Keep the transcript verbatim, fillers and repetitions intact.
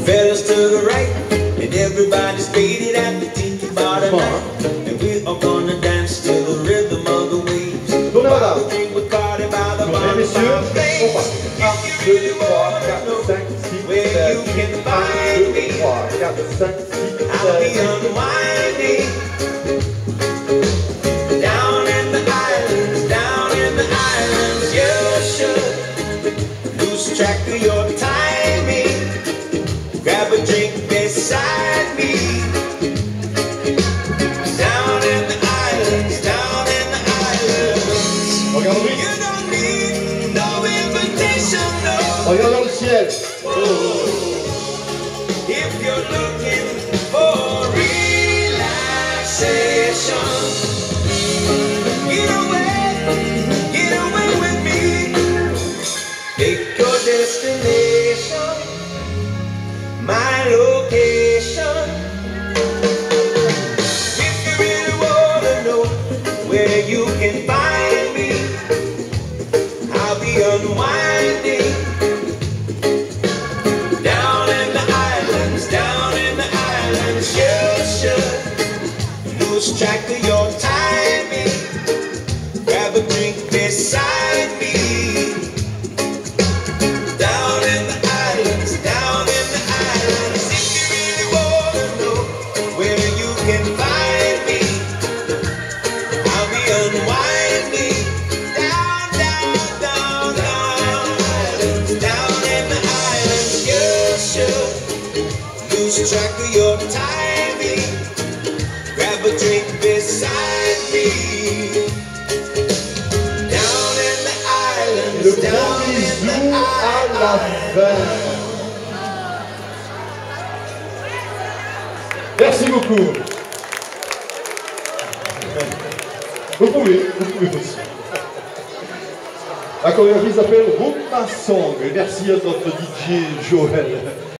fellas to the right, and everybody's faded at the tiki bar tonight. And we are gonna dance to the rhythm of the waves. While we drink Bacardi by the bonfire flames. If you really wanna know where you can find me, I'll be unwinding down in the islands, down in the islands. You should lose track of your timing. Grab a drink beside me. Down in the islands, down in the islands. You don't need no invitation, no. Regarde le ciel. If you're looking for relaxation, get away, get away with me. Take your destination, my location. If you really wanna know where you can find me, I'll be unwinding down in the islands, down in the islands. You should lose track of your timing. Grab a drink beside me. Down in the islands, down in the islands. If you really wanna know where you can find me, I'll be unwinding down, down, down, down, down in the islands. You should lose track of your timing. Grab a drink beside me. Down in the islands, Le down gros in the bisou à la islands. fin. Merci beaucoup. Vous pouvez, vous pouvez aussi. La chorégraphie s'appelle Rumba Song. Et merci à notre D J Joël.